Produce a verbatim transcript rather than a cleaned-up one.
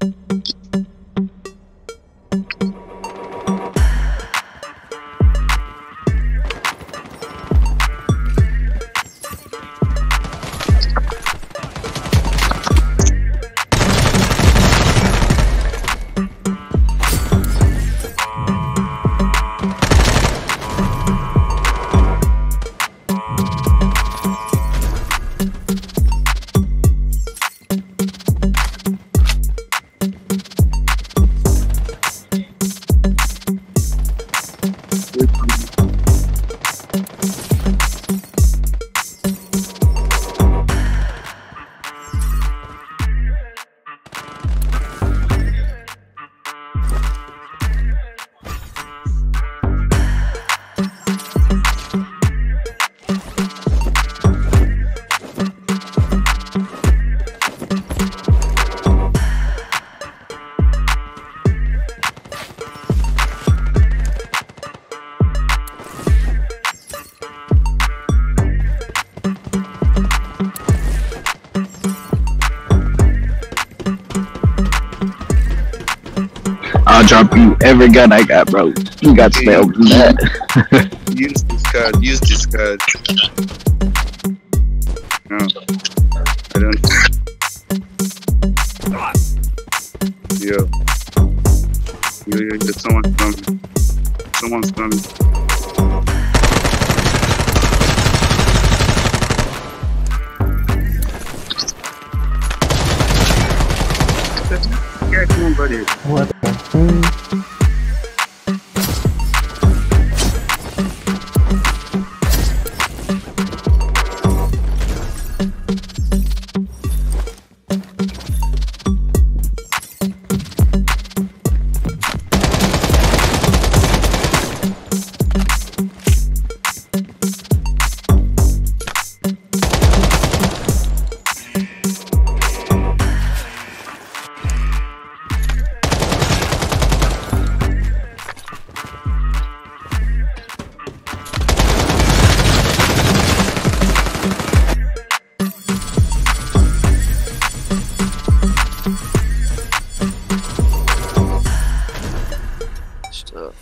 I'll drop you every gun I got, bro. You got to stay open that. Use this card. Use this card. No, I don't. Yo, yo, yo, yo! Someone's coming. Someone's coming. Yeah, come on, buddy. What the?